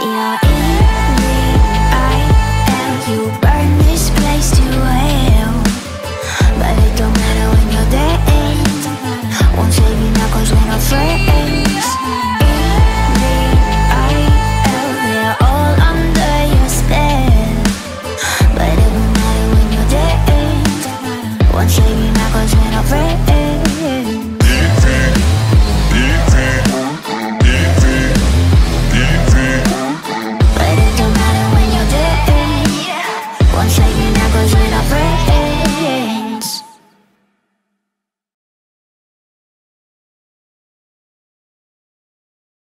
You're in the IL. You burn this place to hell, but it don't matter when you're dead. Won't save you now cause we're not friends. In the IL, they're all under your spell, but it won't matter when you're dead. Won't save you now cause we're not friends.